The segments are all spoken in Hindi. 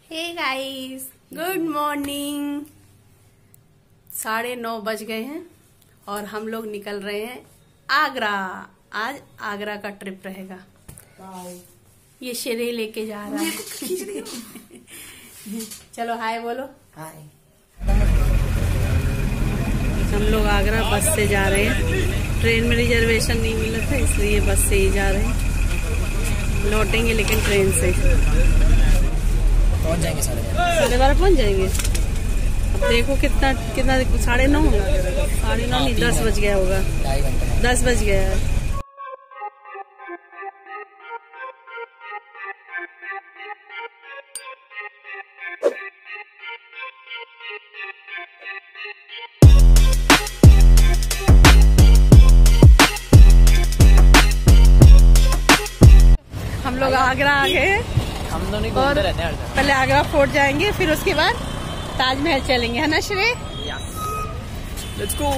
Hey guys, good morning. 9:30 बज गए हैं और हम लोग निकल रहे हैं आगरा। आज आगरा का ट्रिप रहेगा। ये शेरे लेके जा रहा है। चलो हाय बोलो। हाय। हम लोग आगरा बस से जा रहे हैं। ट्रेन में रिजर्वेशन नहीं मिला था इसलिए बस से ही जा रहे हैं। लौटेंगे लेकिन ट्रेन से पहुंच जाएंगे 12:30 पहुंच जाएंगे। अब देखो कितना 9:30 होगा। 9:30 नहीं 10 बज गया होगा। 2.5 घंटे 10 बज गया है। हम लोग आगरा आ गए हम दोनों और रहते हैं पहले आगरा फोर्ट जाएंगे, फिर उसके बाद ताजमहल चलेंगे, है ना श्रेय? Let's go.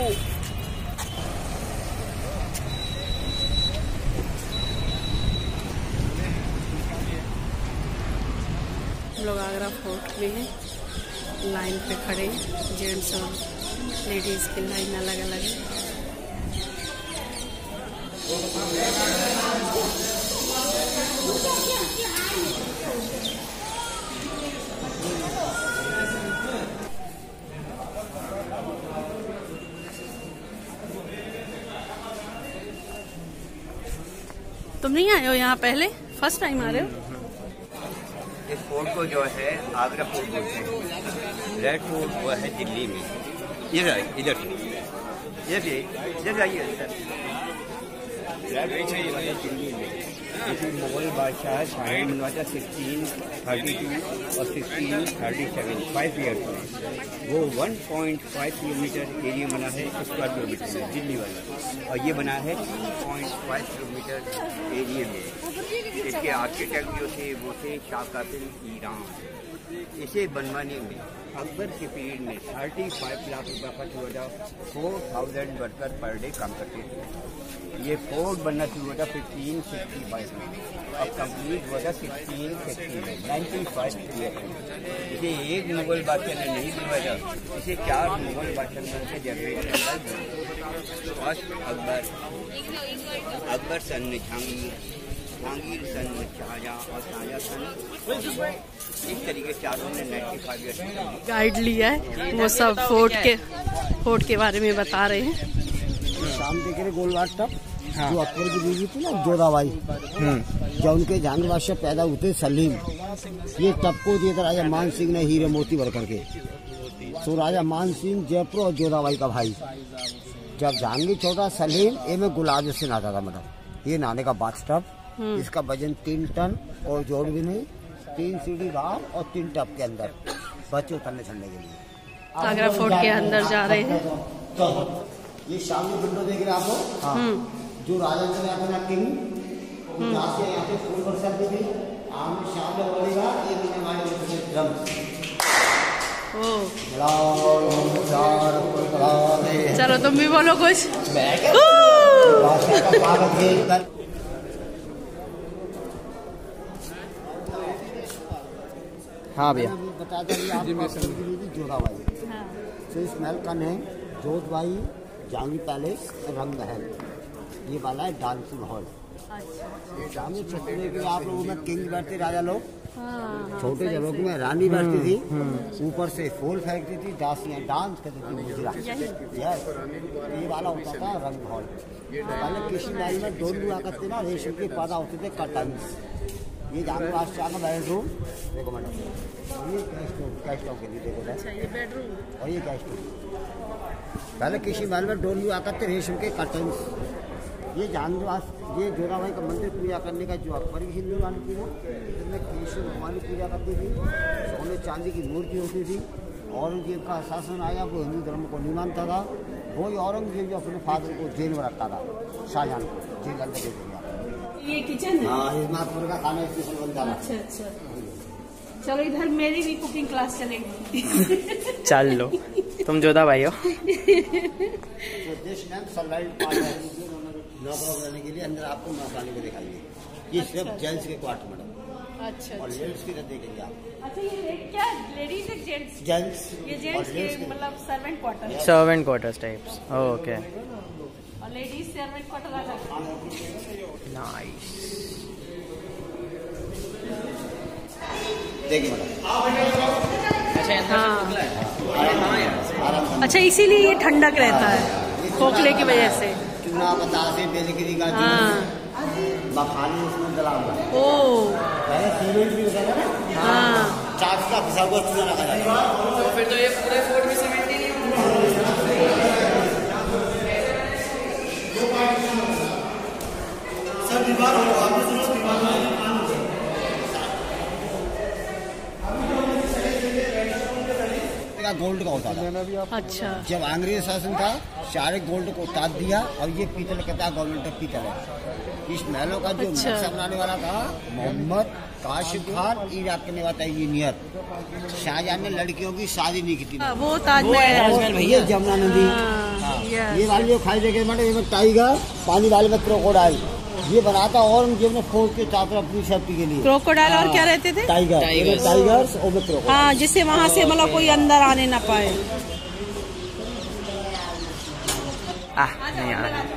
हम लोग आगरा फोर्ट में हैं, लाइन पे खड़े हैं। जेंट्स और लेडीज की लाइन अलग अलग है। तुम नहीं आए हो यहाँ पहले? फर्स्ट टाइम आ रहे हो? इस फोर्ट को जो है आगरा फोर्ट बोलते हैं। रेड फोर्ट वो है दिल्ली में। इधर आइए दिल्ली में। इसी मुगल बादशाह शाही बनवाता 1632 और 1637 5 ईयर्स में वो 1.5 किलोमीटर एरिया बना है स्क्वायर किलोमीटर में दिल्ली वाला, और ये बना है 3.5 किलोमीटर एरिया में। इसके आर्किटेक्ट जो थे वो थे शाह कासिम ईरान। इसे बनवाने में अकबर के पीरियड में 35 लाख रुपया खर्च हुआ था। 4000 वर्कर पर डे काम करते थे। ये फोर्ट बनना शुरू हुआ था 1565 में, अब कंप्लीट हुआ था 1660 में, 95 ईयर में। इसे एक मुगल बादशाह ने नहीं बनवाया था, इसे 4 मुगल बादशाह के generation first Akbar son Jahangir son Shahjahan और शाहजहां सन, इस तरीके से चारों ने 95 ईयर गाइड लिया है। वो सब फोर्ट के बारे में बता रहे हैं। शाम देख रहे गोलवार टप जो अकबर की बीवी थी ना जोधाबाई, जब उनके जहांगीर बादशाह पैदा हुए सलीम, ये टप को दिए थे राजा मान सिंह ने हीरे मोती भर करके। तो राजा मान सिंह जयपुर और जोधाबाई का भाई। जब जहांगीर छोटा सलीम ए में गुलाब से नहाता था, मतलब ये नहाने का बाथ टब। इसका वजन 3 टन और जोड़ भी नहीं, 3 सीढ़ी बाहर और 3 टब के अंदर बच्चे उतरने चढ़ने के लिए। आगरा फोर्ट के अंदर जा रहे हैं। तो ये सामने विंडो देख रहे आप लोग, जो राजा ने अपना किंग यहाँ से फूल बरसात दी थी। आमने सामने बोलेगा ये भी हमारे ड्रम। चलो तुम भी बोलो कुछ। हाँ भैया बता दें आपको जोधाबाई। तो इस महल का नेम जोधबाई जहांगीर पैलेस रंग महल, ये वाला है डांसिंग हॉल। सामने छतरी के आप लोगों में किंग बैठते राजा लोग, छोटे जगहों में रानी बैठती थी, ऊपर से फूल फेंकती थी, दासियां डांस करती थी मुजरा। ये वाला होता था रंग हॉल। पहले किसी महल में डोलू हुआ करते ना, रेशम के पैदा होते थे कर्टन्स। ये जहांगीर बादशाह का बेडरूम देखो मैडम, ये गेस्ट के लिए देखो, ये बेडरूम और ये गेस्ट रूम। पहले किसी महल में डोलू हुआ करते रेशम के कर्टन्स। ये जहांगीर ये जोधाबाई का मंदिर पूजा करने का जो अकबर की हिंदू रानी थी ना, जिसमें कृष्ण भगवान की पूजा करती थी, सोने चांदी की मूर्ति होती थी। औरंगजेब का शासन आया, वो हिंदू धर्म को नहीं मानता था। वही औरंगजेब जो अपने फादर को जेल में रखता था, शाहजहां को जेल अंदर दे दिया। ये किचन है? हाँ, ये नागपुर का खाना स्पेशल बनता है। अच्छा। चलो इधर मेरी भी कुकिंग क्लास चलेगी। चल लो, तुम जोधाबाई हो। नौकरों रहने के लिए अंदर आपको नौकरानी को दिखाएंगे। ये सिर्फ जेंट्स के क्वार्टर मैडम। अच्छा और लेडीज की तरफ देखेंगे आप। अच्छा, ये क्या लेडीज है जेंट्स? जेंट्स ये जेंट्स के मतलब servant quarter, servant quarters types. Okay, और लेडीज सर्वेंट क्वार्टर अलग। नाइस। देखिए मैडम। हाँ, अच्छा इसीलिए ये ठंडक रहता है खोखले की वजह से। चूना बतासे बेलगिरी का मखानी उसमें डला हुआ है। ओ पहले सीमेंट भी होता था ना, हाँ, चाक का पिसा हुआ चूना रखा जाता है। तो फिर तो ये पूरे फोर्ट में सीमेंट ही नहीं सर दीवार गोल्ड का होता था। अच्छा, जब अंग्रेज शासन था सारे गोल्ड को उतार दिया और ये पीतल कहता है, गवर्नमेंट ऑफ पीतल है। इस महलों का जो अच्छा। नक्शा बनाने वाला था मोहम्मद काशिफ खान, इराक के वाला इंजीनियर। शाहजहां ने लड़कियों की शादी नहीं की थी। हाँ, वो ताजमहल भैया यमुना नदी, ये वाली जो खाई जगह में टाइगर, पानी वाले में क्रोकोडाइल, ये बनाता औरंगजेब ने फोर्ट के चारों तरफ अपनी सेफ्टी के लिए क्रोकोडाइल और क्या रहते थे? टाइगर्स और क्रोकोडाइल। हाँ, जिससे वहाँ से मतलब कोई अंदर आने ना पाए। नहीं आ रहा।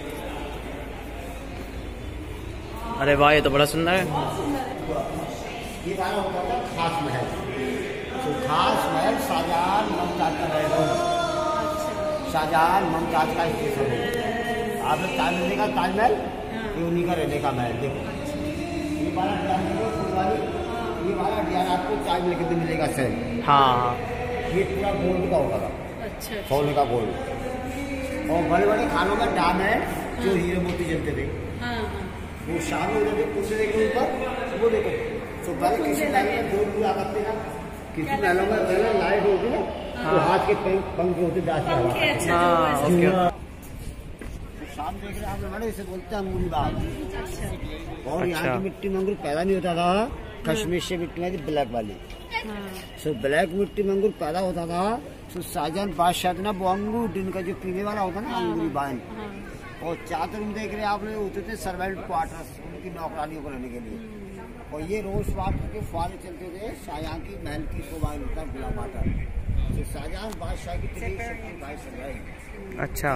अरे वाह, ये तो बड़ा सुंदर है। ये वाला होता था खास महल। तो खास महल शाहजहां मुमताज का महल, शाहजहां मुमताज का स्टेशन है। आपने ताजमहल देखा, ताजमहल ये उन्हीं का रहने का महल। देखो ये वाला ये वाला डिजाइन आपको ताजमहल के दिन मिलेगा सर। हाँ, ये पूरा गोल्ड का होता था, अच्छा, सोने का गोल्ड। और बड़े बड़े खानों में डाम है जो हीरे मोती जलते थे, हाँ, वो शाम होते थे कुर्सी के ऊपर। वो देखो तो पहले किसी महल में दो हुआ करते ना, किसी महलों में पहले लाइट होती ना, तो हाथ के पंख होते दासी हवा। हाँ, ओके। शाम देख रहे आप बड़े इसे बोलते हैं मूली बाग। और यहाँ अच्छा। की मिट्टी में अंगूर पैदा नहीं होता था, कश्मीर से मिट्टी में ब्लैक वाली। सो ब्लैक मिट्टी में अंगूर पैदा होता था। तो शाहजहां बादशाह ना वो अंगूर जिनका जो पीने वाला होता ना, अंगूरी बाइन, और चादर रूम देख रहे आप लोग होते थे सर्वेंट क्वार्टर्स, उनकी नौकरानियों को रहने के लिए। और ये रोज वाटर के फुहारे चलते थे। शाहजहां की महल की शोभा होता गुलाब वाटर। तो शाहजहां बादशाह की अच्छा,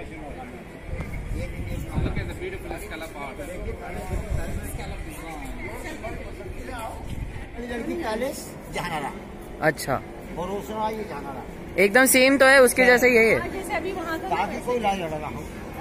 लड़की पैलेस जहानारा अच्छा, और रोशना ये जहानारा एकदम सेम तो है, उसके जैसे ही है ये। जैसे अभी वहाँ का ताकि कोई लड़ाई लड़ रहा हो।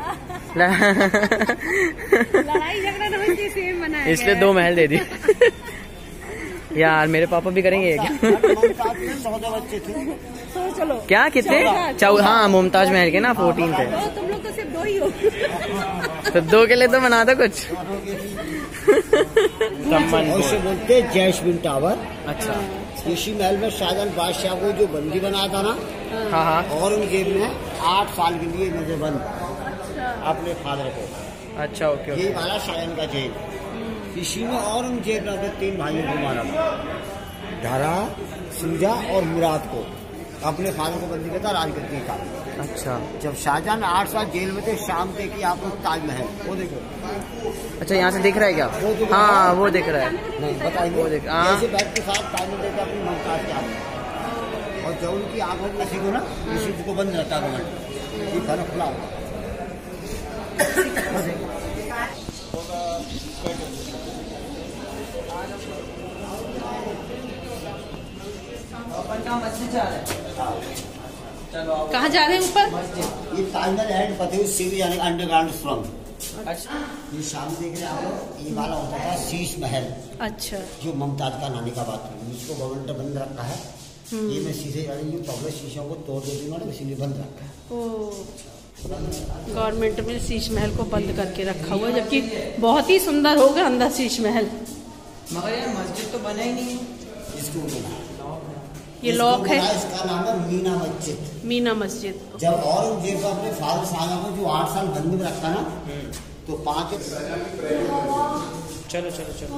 लड़ाई झगड़ा ना हो, सेम बनाया इसलिए 2 महल दे दिए। यार मेरे पापा भी करेंगे क्या? 14 बच्चे थे। तो चलो क्या कितने? हाँ, मुमताज महल के ना 14 थे। तो तुम लोग तो सिर्फ 2 ही हो। तो 2 के लिए तो बना दो कुछ। उसे बोलते जैस्मिन टावर। अच्छा, इसी महल में शाहजहां बादशाह को जो बंदी बनाया था ना, हाँ हाँ, औरंगजेब ने 8 साल के लिए नजरबंद अपने फादर को। अच्छा, ओके यही ओके। वाला शाहजहां का जेल। इसी में औरंगजेब ने अपने 3 भाइयों को मारा था, धरा, शुजा और मुराद को। अपने फादर को बंदी करता राजगद्दी का। अच्छा जब शाहजहां 8 साल जेल में थे, शाम देखिए आप लोग ताजमहल, वो देखो। अच्छा, यहाँ से दिख रहा है क्या? वो दिख रहा हाँ, है। वो दिख रहा है। नहीं बताइए, वो देख, हाँ। जैसे बैठ के साथ ताजमहल देते अपनी मुमताज के हाथ। और जब उनकी आंखों में किसी को ना, किसी को बंद रहता गवर्नमेंट, ये खाना खुला होगा। कहाँ जा रहे हैं ऊपर? ये ताजमहल एंड फतेह सीरी यानी अंडरग्राउंड सुरंग। अच्छा, ये सामने देख रहे हैं आप लोग, ये वाला होता था शीश महल, अच्छा, जो मुमताज का नानी का बात थी। इसको गवर्नमेंट बंद रखा है। ये मैं शीशे ये पब्लिक शीशों को तोड़ दे दूंगा ना, इसीलिए बंद रखा है। ओ गवर्नमेंट में शीश महल को बंद करके रखा हुआ है, जबकि बहुत ही सुंदर होगा अंदर शीश महल। मगर यार मस्जिद तो बना ही नहीं। इसको बना, ये लॉक है, इसका नाम है मीना मस्जिद। मीना मस्जिद। जब औरंगजेब को अपने फादर शाहजहां को जो 8 साल बंदी में रखा ना, तो 5 चलो चलो चलो।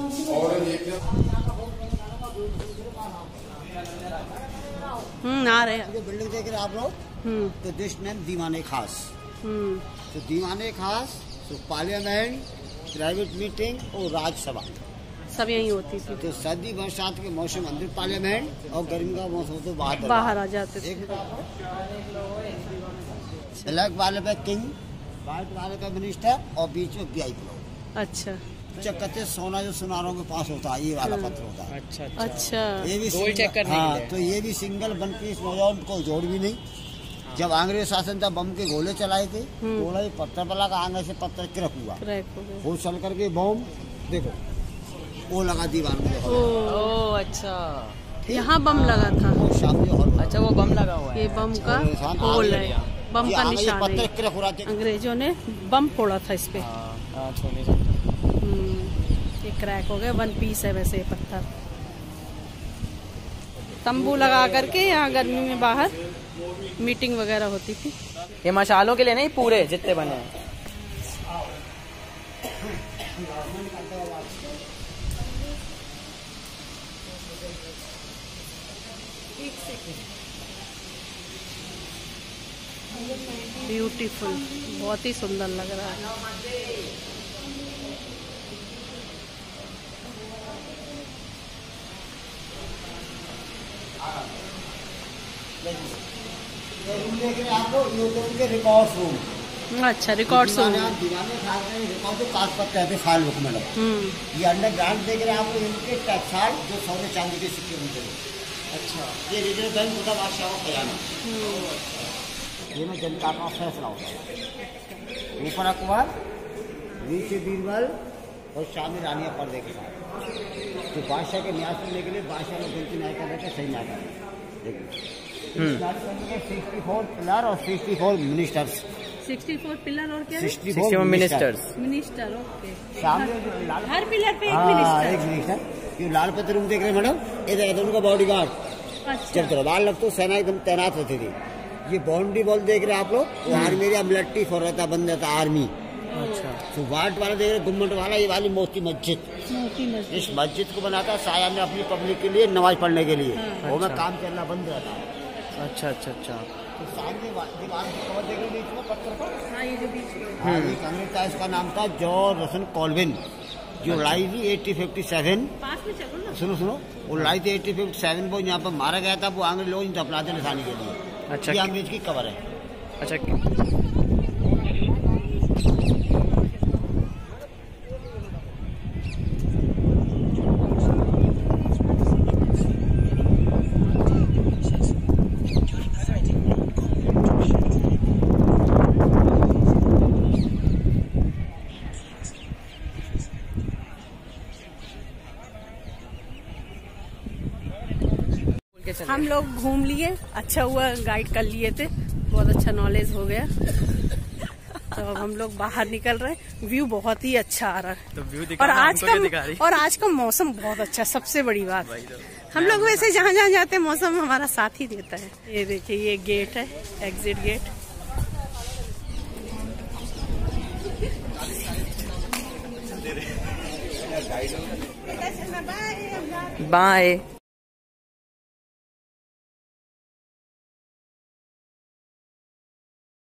आ रहे हैं। जो बिल्डिंग देख रहे हैं आप लोग, तो दिस नेम दीवाने खास। तो दीवाने खास, तो पार्लियामेंट, प्राइवेट मीटिंग और राज्यसभा सब यहीं होती थी। तो सर्दी बरसात के मौसम अंदर पार्लियामेंट और गर्मी का मौसम तो बाहर आ जाते थे। ब्लैक वाले पे किंग, व्हाइट वाले पे मिनिस्टर और बीच में वीआईपी। अच्छा, कहते सोना जो सुनारों के पास होता है, ये वाला पत्थर होता है। अच्छा, ये भी गोल्ड चेक करने के लिए। तो ये भी सिंगल 1 पीस मौजूद, कोई जोड़ भी नहीं। जब अंग्रेज शासन था, बम के गोले चलाए थे, गोला ही पत्थर पर लगा, आगे से पत्थर क्रैक हुआ, वो चल करके बम देखो वो लगा दीवार में। ओह अच्छा, यहाँ बम लगा था। अच्छा, वो बम लगा हुआ है। ये बम का होल है, बम का निशान है। अंग्रेजों ने बम फोड़ा था इस पे। ये क्रैक हो गया, 1 पीस है वैसे ये पत्थर। तंबू लगा करके यहाँ गर्मी में बाहर मीटिंग वगैरह होती थी। ये मशालों के लिए नहीं, पूरे जितने बने हैं। ब्यूटीफुल, बहुत ही सुंदर लग रहा है। Record room. अच्छा, रिकॉर्ड रूम। फाइल बुक में ये अंडरग्राउंड देख रहे हैं आपको, इनके टैक्साल जो सोने चांदी के सिक्के होते हैं। अच्छा, ये रिजर्व बैंक खुदा बादशाह का खजाना, ये में जनता का फैसला होता है। ऊपर अखबार, नीचे बीरबल और सामने रानिया पर्दे के साथ। तो बादशाह के न्याय सुनने के लिए बादशाह ने बिल्कुल न्याय कर रहे थे, सही न्याय कर रहे। देखिए 64 पिलर और 64 मिनिस्टर्स। 64 पिलर और क्या? 64 मिनिस्टर्स। Minister, okay. सामने हर पिलर पे एक मिनिस्टर। एक मिनिस्टर। ये लाल पत्थर रूम देख रहे हैं मैडम, इधर उनका बॉडीगार्ड। अच्छा, जब दरबार लगता तो सेना एकदम तैनात रहती थी। ये बाउंड्री वॉल देख रहे हैं आप लोग, वो आर्मी एरिया मिलिट्री फॉर रहता, बन जाता आर्मी। अच्छा, तो वार्ड वाला देख रहे, गुम्मट वाला, ये वाली मोती मस्जिद। इस मस्जिद को बनाता साया में अपनी पब्लिक के लिए नमाज पढ़ने के लिए। वो में काम चलना बंद रहता। अच्छा अच्छा अच्छा। तो सामने दीवार की कवर देख रहे बीच में पत्थर पर। हाँ, ये जो बीच में। हाँ, एक अंग्रेज था, इसका नाम था जॉर्ज रसन कॉल्विन, जो लड़ाई थी 1857। पास में चलो ना। सुनो, वो लड़ाई थी 1857 को यहाँ पर मारा गया था। वो अंग्रेज लोग दफना थे निशानी के लिए। अच्छा, ये अंग्रेज की कवर है। अच्छा, हम लोग घूम लिए, अच्छा हुआ गाइड कर लिए थे, बहुत अच्छा नॉलेज हो गया। तो अब हम लोग बाहर निकल रहे हैं, व्यू बहुत ही अच्छा आ रहा है। तो व्यू और आज का मौसम बहुत अच्छा, सबसे बड़ी बात। हम लोग वैसे जहाँ जहाँ जाते हैं मौसम हमारा साथ ही देता है। ये देखिए, ये गेट है, एग्जिट गेट। बाय।